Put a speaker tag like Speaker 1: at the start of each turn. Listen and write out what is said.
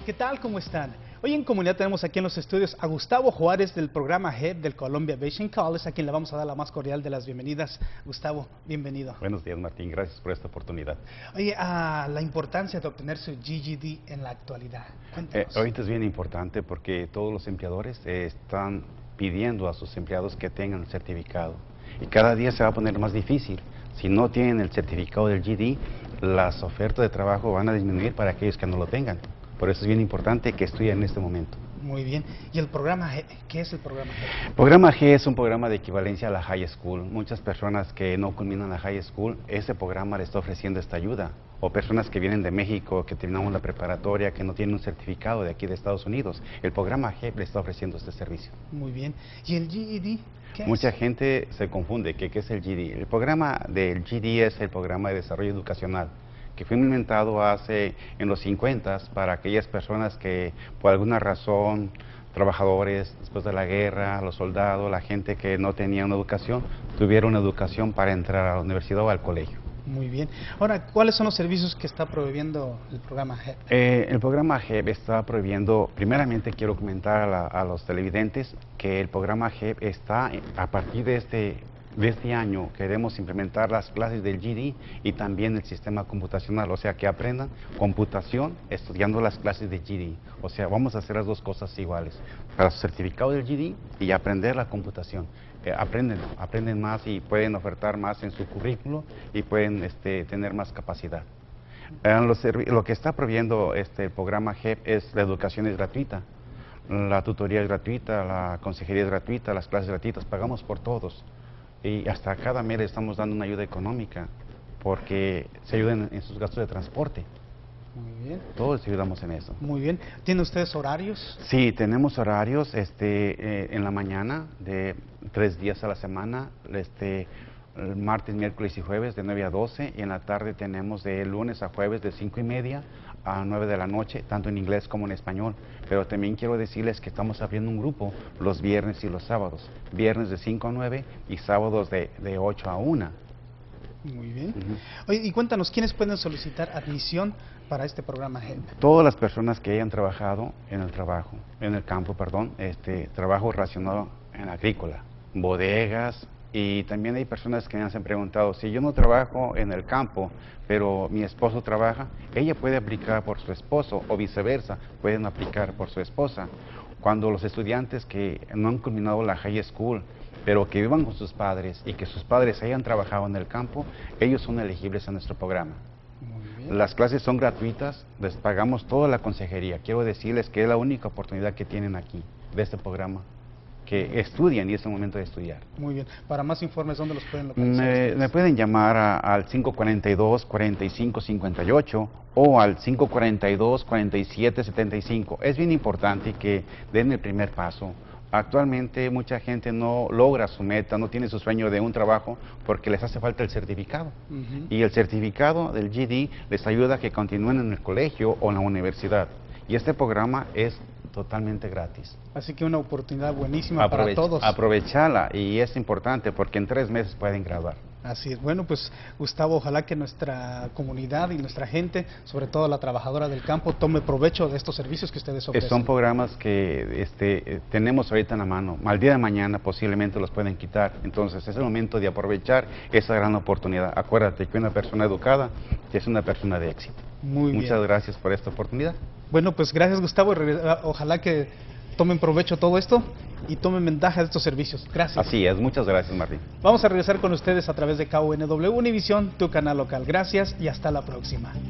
Speaker 1: ¿qué tal? ¿Cómo están? Hoy en comunidad tenemos aquí en los estudios a Gustavo Juárez del programa HEP del Columbia Basin College, a quien le vamos a dar la más cordial de las bienvenidas. Gustavo, bienvenido.
Speaker 2: Buenos días, Martín. Gracias por esta oportunidad.
Speaker 1: Oye, la importancia de obtener su GED en la actualidad. Cuéntanos.
Speaker 2: Ahorita es bien importante porque todos los empleadores están pidiendo a sus empleados que tengan el certificado. Y cada día se va a poner más difícil. Si no tienen el certificado del GED, las ofertas de trabajo van a disminuir para aquellos que no lo tengan. Por eso es bien importante que estudien en este momento.
Speaker 1: Muy bien. ¿Y el programa G? ¿Qué es el programa G?
Speaker 2: El programa G es un programa de equivalencia a la high school. Muchas personas que no culminan la high school, ese programa le está ofreciendo esta ayuda. O personas que vienen de México, que terminamos la preparatoria, que no tienen un certificado de aquí de Estados Unidos. El programa G le está ofreciendo este servicio.
Speaker 1: Muy bien. ¿Y el GED? ¿Qué
Speaker 2: Mucha
Speaker 1: es?
Speaker 2: gente se confunde que qué es el GED. El programa del GED es el programa de desarrollo educacional, que fue inventado en los 50 para aquellas personas que por alguna razón, trabajadores después de la guerra, los soldados, la gente que no tenía una educación, tuvieron una educación para entrar a la universidad o al colegio.
Speaker 1: Muy bien. Ahora, ¿cuáles son los servicios que está proveyendo el programa HEP?
Speaker 2: El programa GEP está prohibiendo, primeramente quiero comentar a los televidentes que el programa GEP está a partir de este año queremos implementar las clases del GED y también el sistema computacional, o sea que aprendan computación estudiando las clases de GED. O sea, vamos a hacer las dos cosas iguales, para su certificado del GED y aprender la computación. Aprenden más y pueden ofertar más en su currículo y pueden tener más capacidad. Lo que está proviendo el programa GEP es la educación es gratuita, la tutoría es gratuita, la consejería es gratuita, las clases gratuitas, pagamos por todos. Y hasta cada mes le estamos dando una ayuda económica porque se ayudan en sus gastos de transporte.
Speaker 1: Muy bien.
Speaker 2: Todos ayudamos en eso.
Speaker 1: Muy bien. ¿Tienen ustedes horarios?
Speaker 2: Sí, tenemos horarios en la mañana de 3 días a la semana, martes, miércoles y jueves de 9 a 12, y en la tarde tenemos de lunes a jueves de 5:30 a 9 de la noche, tanto en inglés como en español. Pero también quiero decirles que estamos abriendo un grupo los viernes y los sábados, viernes de 5 a 9 y sábados de 8 a 1.
Speaker 1: Muy bien. Oye, y cuéntanos, ¿quiénes pueden solicitar admisión para este programa HEP?
Speaker 2: Todas las personas que hayan trabajado en el campo, trabajo relacionado en agrícola, bodegas, y también hay personas que me han preguntado, si yo no trabajo en el campo, pero mi esposo trabaja, ella puede aplicar por su esposo o viceversa, pueden aplicar por su esposa. Cuando los estudiantes que no han culminado la high school, pero que vivan con sus padres y que sus padres hayan trabajado en el campo, ellos son elegibles a nuestro programa.
Speaker 1: Muy bien.
Speaker 2: Las clases son gratuitas, les pagamos toda la consejería. Quiero decirles que es la única oportunidad que tienen aquí de este programa, que estudian y es el momento de estudiar.
Speaker 1: Muy bien. Para más informes, ¿dónde los pueden localizar?
Speaker 2: Me pueden llamar al 542-4558 o al 542-4775. Es bien importante que den el primer paso. Actualmente mucha gente no logra su meta, no tiene su sueño de un trabajo porque les hace falta el certificado. Y el certificado del GED les ayuda a que continúen en el colegio o en la universidad. Y este programa es totalmente gratis.
Speaker 1: Así que una oportunidad buenísima para todos.
Speaker 2: Aprovechala, y es importante porque en 3 meses pueden graduar.
Speaker 1: Así es. Bueno, pues Gustavo, ojalá que nuestra comunidad y nuestra gente, sobre todo la trabajadora del campo, tome provecho de estos servicios que ustedes ofrecen.
Speaker 2: Son programas que tenemos ahorita en la mano. Al día de mañana posiblemente los pueden quitar. Entonces es el momento de aprovechar esa gran oportunidad. Acuérdate que una persona educada es una persona de éxito.
Speaker 1: Muy bien.
Speaker 2: Muchas gracias por esta oportunidad.
Speaker 1: Bueno, pues gracias, Gustavo. Ojalá que tomen provecho de todo esto y tomen ventaja de estos servicios. Gracias.
Speaker 2: Así es, muchas gracias, Martín.
Speaker 1: Vamos a regresar con ustedes a través de KUNW Univisión, tu canal local. Gracias y hasta la próxima.